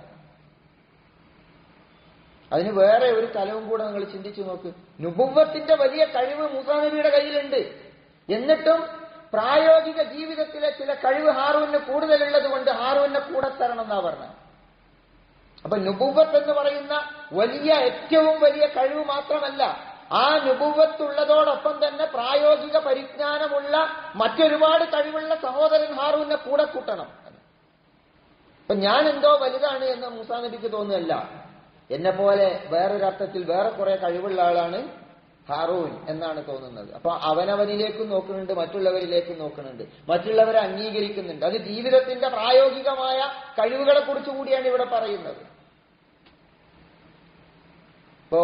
അതിന് വേറെ ഒരു തലവും കൂടെ നിങ്ങൾ ചിന്തിച്ചു നോക്ക്. നുബുവ്വത്തിന്റെ വലിയ കഴിവ് മൂസാ നബിയുടെ കയ്യിലുണ്ട്. എന്നിട്ടും പ്രായോഗിക ജീവിതത്തിലെ ചില കഴിവ് ഹാറൂന് കൂടുതലുള്ളത് കൊണ്ട് ഹാറൂനെ കൂടെ തരണം എന്നാ പറഞ്ഞത്. അപ്പൊ നുബുവ്വത്ത് എന്ന് പറയുന്ന ഏറ്റവും വലിയ കഴിവ് മാത്രമല്ല, ആ നുബുവ്വത്തുള്ളതോടൊപ്പം തന്നെ പ്രായോഗിക പരിജ്ഞാനമുള്ള മറ്റൊരുപാട് കഴിവുള്ള സഹോദരൻ ഹാറൂനെ കൂടെ കൂട്ടണം. അപ്പൊ ഞാൻ എന്തോ വലുതാണ് എന്ന് മൂസാ നബിക്ക് തോന്നുകയല്ല. എന്നെ പോലെ വേറൊരർത്ഥത്തിൽ വേറെ കുറെ കഴിവുള്ള ആളാണ് ഹാറൂൻ എന്നാണ് തോന്നുന്നത്. അപ്പൊ അവനവനിലേക്കും നോക്കുന്നുണ്ട്, മറ്റുള്ളവരിലേക്കും നോക്കുന്നുണ്ട്, മറ്റുള്ളവരെ അംഗീകരിക്കുന്നുണ്ട്. അത് ജീവിതത്തിന്റെ പ്രായോഗികമായ കഴിവുകളെ കുറിച്ച് കൂടിയാണ് ഇവിടെ പറയുന്നത്. ഇപ്പോ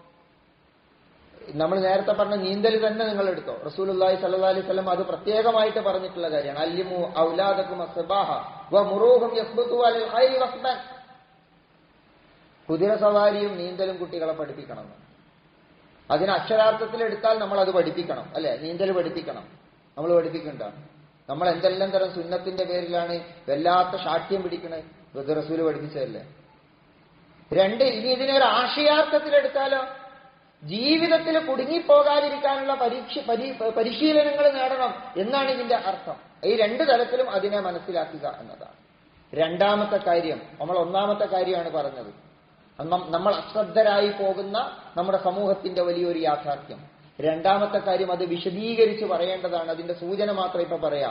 നമ്മൾ നേരത്തെ പറഞ്ഞ നീന്തൽ തന്നെ നിങ്ങൾ എടുത്തോ. റസൂലുള്ളാഹി സ്വല്ലല്ലാഹി അലൈഹി വസല്ലം അത് പ്രത്യേകമായിട്ട് പറഞ്ഞിട്ടുള്ള കാര്യമാണ്. അല്ലിമു ഔലാദകും അസ്ബാഹ വമുറൂഹും യസ്ബതു അലൽ ഖൈരി വസ്ബൻ. കുതിര സവാരിയും നീന്തലും കുട്ടികളെ പഠിപ്പിക്കണം. അതിന് അക്ഷരാർത്ഥത്തിൽ എടുത്താൽ നമ്മൾ അത് പഠിപ്പിക്കണം അല്ലെ? നീന്തൽ പഠിപ്പിക്കണം. നമ്മൾ പഠിപ്പിക്കണ്ട. നമ്മൾ എന്തെല്ലാം തരം സുന്നത്തിന്റെ പേരിലാണ് വല്ലാത്ത ശാഠ്യം പിടിക്കണത്? റസൂല് പഠിപ്പിച്ചതല്ലേ. ഇനി ഇതിനെ ഒരു ആശയാർത്ഥത്തിലെടുത്താലോ, ജീവിതത്തിൽ കുടുങ്ങിപ്പോകാതിരിക്കാനുള്ള പരിശീലനങ്ങൾ നേടണം എന്നാണ് ഇതിന്റെ അർത്ഥം. ഈ രണ്ട് തലത്തിലും അതിനെ മനസ്സിലാക്കുക എന്നതാണ്. രണ്ടാമത്തെ കാര്യം, നമ്മൾ ഒന്നാമത്തെ കാര്യമാണ് പറഞ്ഞത്. നമ്മൾ അശ്രദ്ധരായി പോകുന്ന നമ്മുടെ സമൂഹത്തിന്റെ വലിയൊരു യാഥാർത്ഥ്യം. രണ്ടാമത്തെ കാര്യം അത് വിശദീകരിച്ച് പറയേണ്ടതാണ്. അതിന്റെ സൂചന മാത്രം ഇപ്പൊ പറയാം.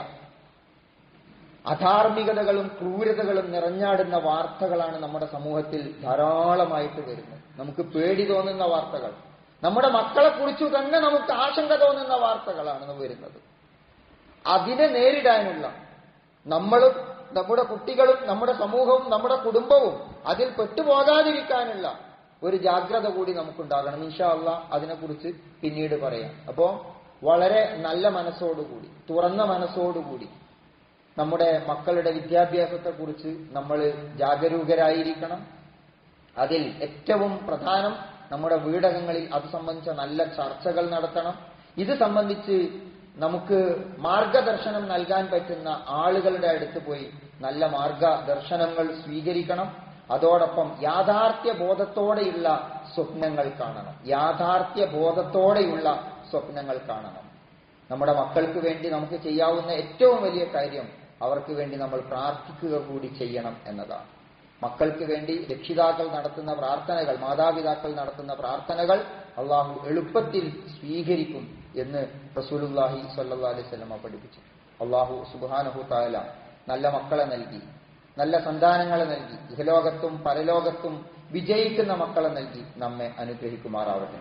അധാർമികതകളും ക്രൂരതകളും നിറഞ്ഞാടുന്ന വാർത്തകളാണ് നമ്മുടെ സമൂഹത്തിൽ ധാരാളമായിട്ട് വരുന്നത്. നമുക്ക് പേടി തോന്നുന്ന വാർത്തകൾ, നമ്മുടെ മക്കളെ കുറിച്ചു തന്നെ നമുക്ക് ആശങ്ക തോന്നുന്ന വാർത്തകളാണ് വരുന്നത്. അതിനെ നേരിടാനുള്ള നമ്മളും നമ്മുടെ കുട്ടികളും നമ്മുടെ സമൂഹവും നമ്മുടെ കുടുംബവും അതിൽ പെട്ടുപോകാതിരിക്കാനുള്ള ഒരു ജാഗ്രത കൂടി നമുക്കുണ്ടാകണം. ഇൻഷാ അല്ലാഹ് അതിനെക്കുറിച്ച് പിന്നീട് പറയാം. അപ്പോ വളരെ നല്ല മനസ്സോടുകൂടി, തുറന്ന മനസ്സോടുകൂടി നമ്മുടെ മക്കളുടെ വിദ്യാഭ്യാസത്തെക്കുറിച്ച് നമ്മൾ ജാഗരൂകരായിരിക്കണം. അതിൽ ഏറ്റവും പ്രധാനം നമ്മുടെ വീടകങ്ങളിൽ അത് സംബന്ധിച്ച നല്ല ചർച്ചകൾ നടത്തണം. ഇത് സംബന്ധിച്ച് നമുക്ക് മാർഗദർശനം നൽകാൻ പറ്റുന്ന ആളുകളുടെ അടുത്ത് പോയി നല്ല മാർഗദർശനങ്ങൾ സ്വീകരിക്കണം. അതോടൊപ്പം യാഥാർത്ഥ്യ ബോധത്തോടെയുള്ള സ്വപ്നങ്ങൾ കാണണം. യാഥാർത്ഥ്യ ബോധത്തോടെയുള്ള സ്വപ്നങ്ങൾ കാണണം. നമ്മുടെ മക്കൾക്ക് വേണ്ടി നമുക്ക് ചെയ്യാവുന്ന ഏറ്റവും വലിയ കാര്യം അവർക്ക് വേണ്ടി നമ്മൾ പ്രാർത്ഥിക്കുക കൂടി ചെയ്യണം എന്നതാണ്. മക്കൾക്ക് വേണ്ടി രക്ഷിതാക്കൾ നടത്തുന്ന പ്രാർത്ഥനകൾ, മാതാപിതാക്കൾ നടത്തുന്ന പ്രാർത്ഥനകൾ അള്ളാഹു എളുപ്പത്തിൽ സ്വീകരിക്കും എന്ന് റസൂലുള്ളാഹി സ്വല്ലല്ലാഹി അലൈഹി വസല്ലം പഠിപ്പിച്ചു. അള്ളാഹു സുബ്ഹാനഹു തആല നല്ല മക്കളെ നൽകി, നല്ല സന്താനങ്ങളെ നൽകി, ഇഹലോകത്തും പരലോകത്തും വിജയിക്കുന്ന മക്കളെ നൽകി നമ്മെ അനുഗ്രഹിക്കുമാറാവട്ടെ.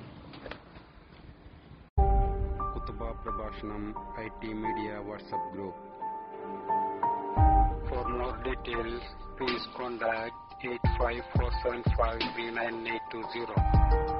കുത്തുബ പ്രഭാഷണം IT media WhatsApp group. For more details, please contact 8547539820.